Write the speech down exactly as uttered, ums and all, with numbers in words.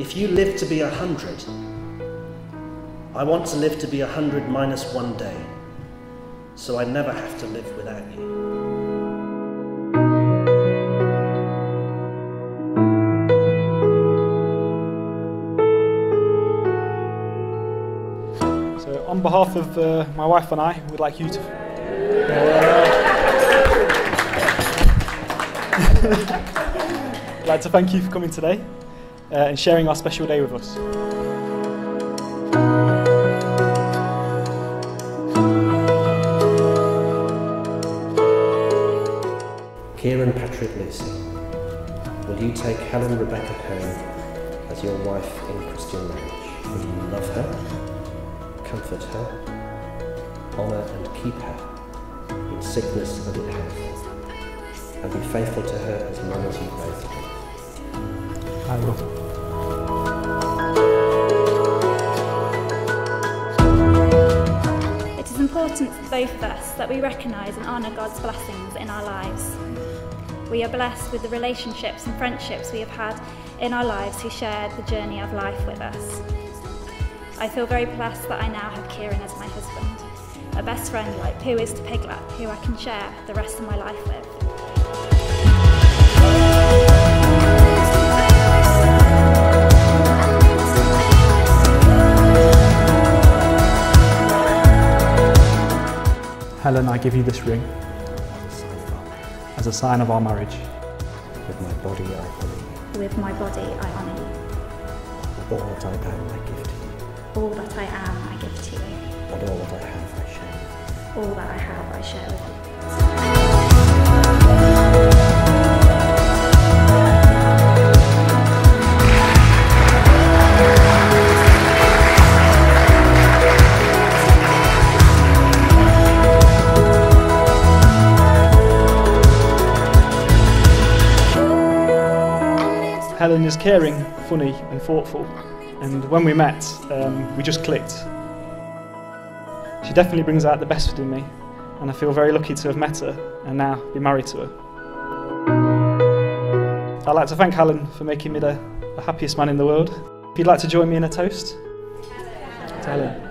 if you live to be a hundred, I want to live to be a hundred minus one day, so I never have to live without you. So on behalf of uh, my wife and I, we'd like you to... I'd like to thank you for coming today uh, and sharing our special day with us. Kieran Patrick Lucy, will you take Helen Rebecca Hearn as your wife in Christian marriage? Will you love her, comfort her, honour and keep her in sickness and in health, and be faithful to her as long as you both live? I will. It is important for both of us that we recognise and honour God's blessings in our lives. We are blessed with the relationships and friendships we have had in our lives who shared the journey of life with us. I feel very blessed that I now have Kieran as my husband, a best friend like who is to Piglet, who I can share the rest of my life with. Helen, I give you this ring as a sign of our marriage. With my body I honour you. With my body I honour you. All that I am I give to you. All that I am I give to you. And all that I have I share with you. All that I have I share with you. Helen is caring, funny and thoughtful, and when we met, um, we just clicked. She definitely brings out the best in me, and I feel very lucky to have met her and now be married to her. I'd like to thank Helen for making me the, the happiest man in the world. If you'd like to join me in a toast. To Helen.